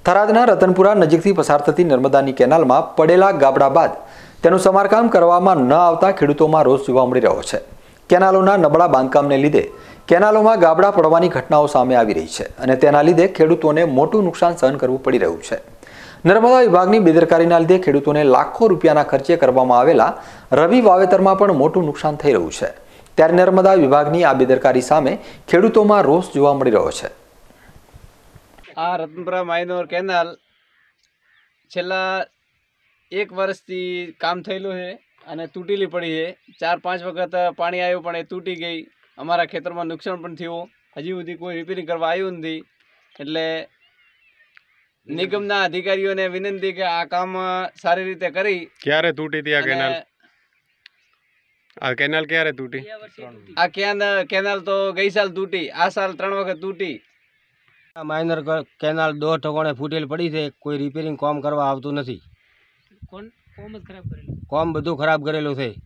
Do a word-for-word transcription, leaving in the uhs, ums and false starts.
થરાદના રતનપુરા નજીકથી પસાર થતી નર્મદાની કેનાલમાં પડેલા ગાબડા બાદ તેનું સમારકામ કરવામાં ન આવતા ખેડૂતોમાં રોષ જોવા મળી રહ્યો છે। કેનાલોના નબળા બાંધકામને લીધે કેનાલોમાં ગાબડા પડવાની ઘટનાઓ સામે આવી રહી છે અને તેના લીધે ખેડૂતોને મોટું નુકસાન સહન કરવું પડી રહ્યું છે। નર્મદા વિભાગની બેદરકારીના લીધે ખેડૂતોને લાખો રૂપિયાના ખર્ચે કરવામાં આવેલા રવિ વાવેતરમાં પણ મોટું નુકસાન થઈ રહ્યું છે। ત્યારે નર્મદા વિભાગની આ બેદરકારી સામે ખેડૂતોમાં રોષ જોવા મળી રહ્યો છે। આ રતનપુરા માઇનોર કેનાલ છેલ્લા એક વર્ષથી કામ થયેલું છે અને તૂટેલી પડી છે। ચાર પાંચ વખત પાણી આવ્યું પણ એ તૂટી ગઈ। અમારા ખેતરમાં નુકસાન પણ થયું। હજી સુધી કોઈ રિપેરિંગ કરવા આવ્યું નથી। એટલે નિગમના અધિકારીઓને વિનંતી કે આ કામ સારી રીતે કરી। ક્યારે તૂટી હતી આ કેનાલ? આ કેનાલ ક્યારે તૂટી? આ કેનાલ તો ગઈ સાલ તૂટી, આ સાલ ત્રણ વખત તૂટી। માઇનર કેનાલ દોઢ ઠકોણે ફૂટેલ પડી છે, કોઈ રિપેરિંગ કામ કરવા આવતું નથી। કોમ બધું ખરાબ કરેલું છે।